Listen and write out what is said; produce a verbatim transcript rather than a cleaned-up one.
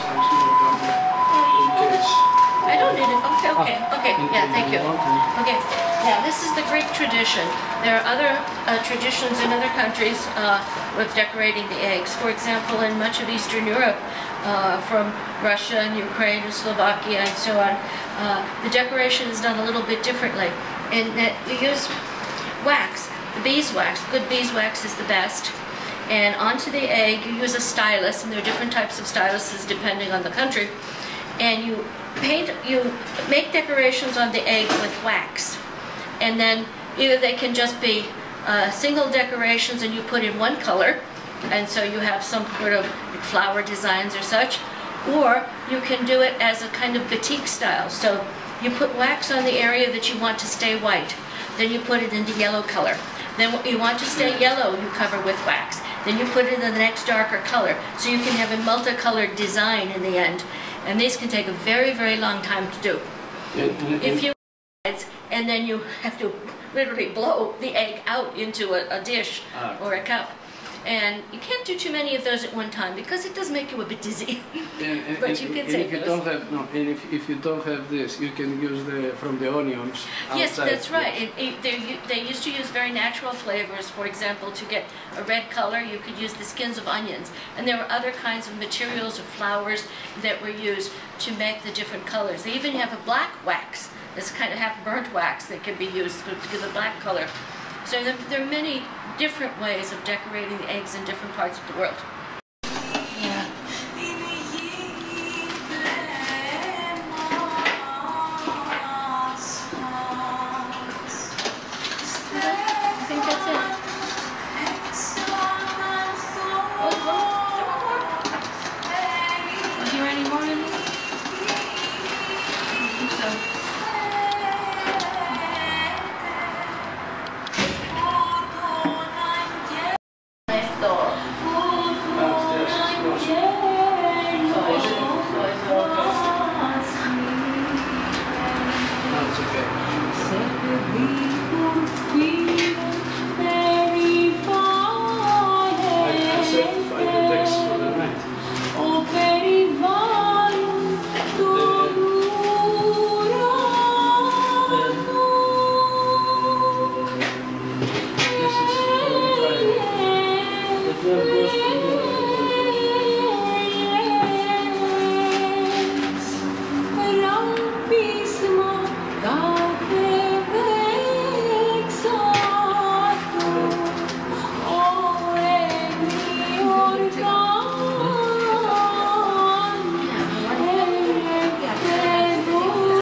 sometimes more than in case. I don't need it. Okay, okay, okay. Yeah, thank you. Okay. Okay. Now, this is the Greek tradition. There are other uh, traditions in other countries uh, with decorating the eggs. For example, in much of Eastern Europe, uh, from Russia and Ukraine and Slovakia and so on, uh, the decoration is done a little bit differently. In that you use wax, the beeswax. Good beeswax is the best. And onto the egg, you use a stylus, and there are different types of styluses depending on the country. And you paint, you make decorations on the egg with wax. And then either they can just be uh, single decorations and you put in one color, and so you have some sort of flower designs or such, or you can do it as a kind of batik style. So you put wax on the area that you want to stay white, then you put it into yellow color. Then what you want to stay yellow, you cover with wax. Then you put it in the next darker color, so you can have a multicolored design in the end. And these can take a very, very long time to do. If you and then you have to literally blow the egg out into a, a dish or a cup. And you can't do too many of those at one time because it does make you a bit dizzy. And, and, but and, you can and save if you those. don't have no, and if, if you don't have this, you can use the from the onions. Yes, outside. that's right. It, it, they, they used to use very natural flavors. For example, to get a red color, you could use the skins of onions. And there were other kinds of materials or flowers that were used to make the different colors. They even have a black wax. It's kind of half burnt wax that can be used to give a black color. So there, there are many different ways of decorating the eggs in different parts of the world.